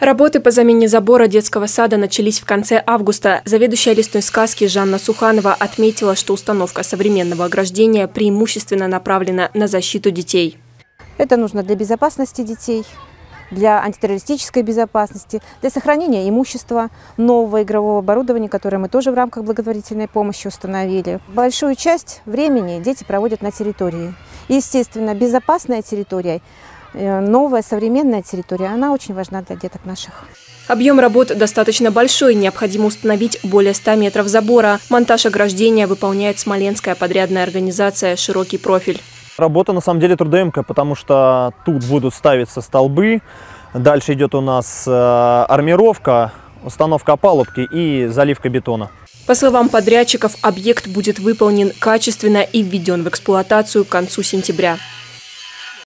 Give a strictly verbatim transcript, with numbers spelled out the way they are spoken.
Работы по замене забора детского сада начались в конце августа. Заведующая лесной сказки Жанна Суханова отметила, что установка современного ограждения преимущественно направлена на защиту детей. Это нужно для безопасности детей, для антитеррористической безопасности, для сохранения имущества, нового игрового оборудования, которое мы тоже в рамках благотворительной помощи установили. Большую часть времени дети проводят на территории. Естественно, безопасная территория, новая современная территория, она очень важна для деток наших. Объем работ достаточно большой, необходимо установить более ста метров забора. Монтаж ограждения выполняет смоленская подрядная организация «Широкий профиль». Работа на самом деле трудоемкая, потому что тут будут ставиться столбы, дальше идет у нас армировка, установка опалубки и заливка бетона. По словам подрядчиков, объект будет выполнен качественно и введен в эксплуатацию к концу сентября.